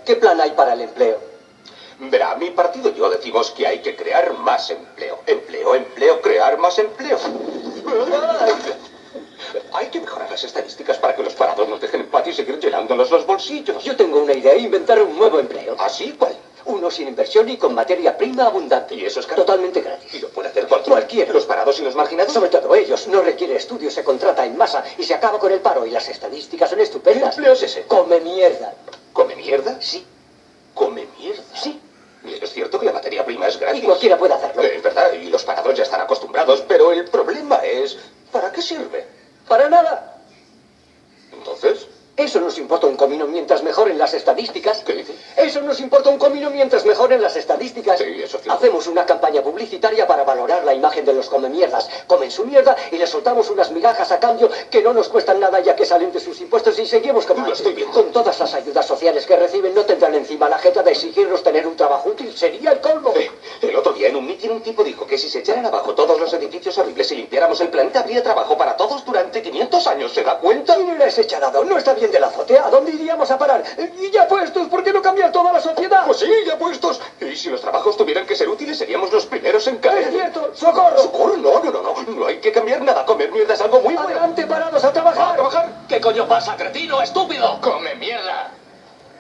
¿Qué plan hay para el empleo? Verá, mi partido y yo decimos que hay que crear más empleo. Empleo, empleo, crear más empleo. Hay que mejorar las estadísticas para que los parados nos dejen en paz y seguir llenándonos los bolsillos. Yo tengo una idea, inventar un nuevo empleo. ¿Así? ¿Cuál? Uno sin inversión y con materia prima abundante. ¿Y eso es caro? Totalmente gratis. ¿Y lo puede hacer cualquiera? ¿Los parados y los marginados? Sobre todo ellos. No requiere estudios, se contrata en masa y se acaba con el paro. Y las estadísticas son ¿Qué estupendas. empleo es ese? Come mierda. ¿Come mierda? Sí. ¿Come mierda? Sí. Es cierto que la materia prima es gratis. Y cualquiera puede hacerlo. Es verdad, y los parados ya están acostumbrados, pero el problema es... ¿para qué sirve? Para nada. Entonces... Eso nos importa un comino mientras mejoren las estadísticas. ¿Qué dice? Eso nos importa un comino mientras mejoren las estadísticas. Sí, eso es cierto. Hacemos una campaña publicitaria para valorar la imagen de los comemierdas. Comen su mierda y les soltamos unas migajas a cambio que no nos cuestan nada ya que salen de sus impuestos y seguimos como Lo antes. estoy viendo. Con todas las ayudas sociales que reciben no tendrán encima la jeta de exigirnos tener un trabajo útil. Sería el colmo. El otro día en un mitin un tipo dijo que si se echaran abajo todos los edificios horribles y limpiáramos el planeta habría trabajo para todos durante 500 años. ¿Se da cuenta? ¿Quién era ese charado? No está bien de la azotea. ¿A dónde iríamos a parar? Y ya puestos, ¿por qué no cambiar toda la sociedad? Pues sí, ya puestos. Y si los trabajos tuvieran que ser útiles seríamos los primeros en caer. ¡Es cierto! ¡Socorro! ¡Socorro! No hay que cambiar nada. Comer mierda es algo muy bueno. ¡Adelante, parados a trabajar! ¿A trabajar? ¿Qué coño pasa, cretino, estúpido?